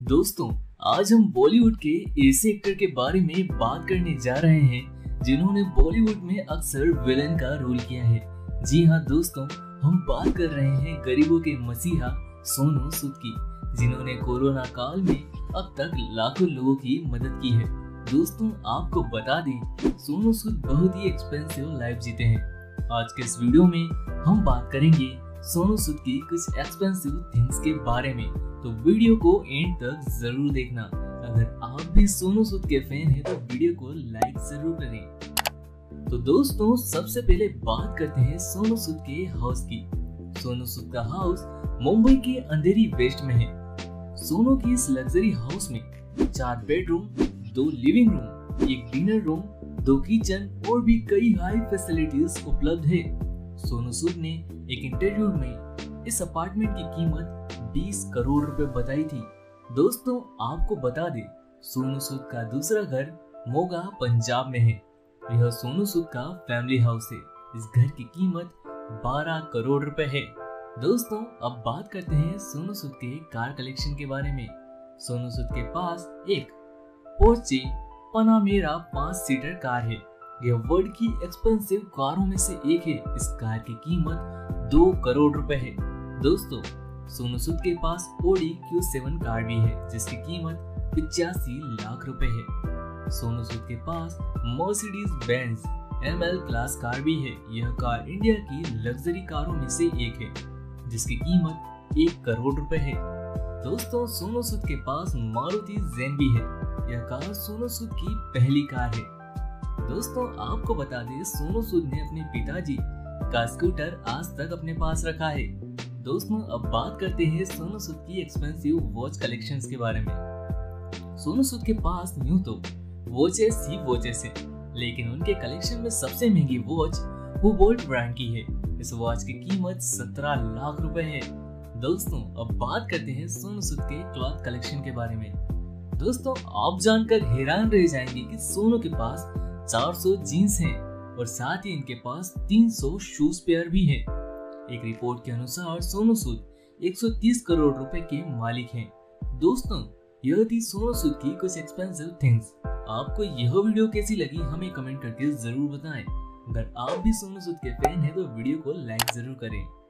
दोस्तों, आज हम बॉलीवुड के ऐसे एक्टर के बारे में बात करने जा रहे हैं जिन्होंने बॉलीवुड में अक्सर विलेन का रोल किया है। जी हाँ दोस्तों, हम बात कर रहे हैं गरीबों के मसीहा सोनू सूद की, जिन्होंने कोरोना काल में अब तक लाखों लोगों की मदद की है। दोस्तों, आपको बता दें, सोनू सूद बहुत ही एक्सपेंसिव लाइफ जीते हैं। आज के इस वीडियो में हम बात करेंगे सोनू सूद की कुछ एक्सपेंसिव थिंग्स के बारे में, तो वीडियो को एंड तक जरूर देखना। अगर आप भी सोनू सूद के फैन हैं तो वीडियो को लाइक जरूर करें। तो दोस्तों, सबसे पहले बात करते हैं सोनू सूद के हाउस की। सोनू सूद का हाउस मुंबई के अंधेरी वेस्ट में है। सोनू की इस लग्जरी हाउस में 4 bedroom, 2 living room, 1 dinner room, 2 kitchen और भी कई हाई फैसिलिटीज उपलब्ध है। सोनू सूद ने एक इंटरव्यू में इस अपार्टमेंट की कीमत 20 करोड़ रुपए बताई थी। दोस्तों, आपको बता दें, सोनू सूद का दूसरा घर मोगा पंजाब में है। यह सोनू सूद का फैमिली हाउस है। इस घर की कीमत 12 करोड़ रुपए है। दोस्तों, अब बात करते हैं सोनू सूद के कार कलेक्शन के बारे में। सोनू सूद के पास एक पोर्चे पनामेरा 5 सीटर कार है। यह वर्ल्ड की एक्सपेंसिव कारों में से एक है। इस कार की कीमत 2 करोड़ रुपए है। दोस्तों, सोनू सूद के पास ऑडी Q7 कार भी है, जिसकी कीमत 85 लाख रुपए है। सोनू सूद के पास Mercedes Benz ML class car भी है। यह कार इंडिया की लग्जरी कारों में से एक है, जिसकी कीमत 1 करोड़ रुपए है। दोस्तों, सोनू सूद के पास मारुति ज़ेन भी है। यह कार सोनू सूद की पहली कार है। दोस्तों, आपको बता दें, सोनू सूद ने अपने पिताजी का स्कूटर आज तक अपने पास रखा है। दोस्तों, अब बात करते हैं सोनू सूद की एक्सपेंसिव वॉच कलेक्शंस के बारे में। सोनू सूद के पास यूं तो वॉचेस ही वॉचेस हैं, लेकिन उनके कलेक्शन में सबसे महंगी वॉच हुबोल्ट ब्रांड की है। इस वॉच की कीमत 17 लाख रुपए है। दोस्तों, अब बात करते हैं सोनू सूद के क्लॉथ कलेक्शन के बारे में। दोस्तों, आप जानकर हैरान रह जाएंगे कि सोनू के पास 400 जीन्स हैं और साथ ही इनके पास 300 शूज पेयर भी है। एक रिपोर्ट के अनुसार सोनू सूद 130 करोड़ रुपए के मालिक हैं। दोस्तों, यह थी सोनू सूद की कुछ एक्सपेंसिव थिंग्स। आपको यह वीडियो कैसी लगी हमें कमेंट करके जरूर बताएं। अगर आप भी सोनू सूद के फैन हैं तो वीडियो को लाइक जरूर करें।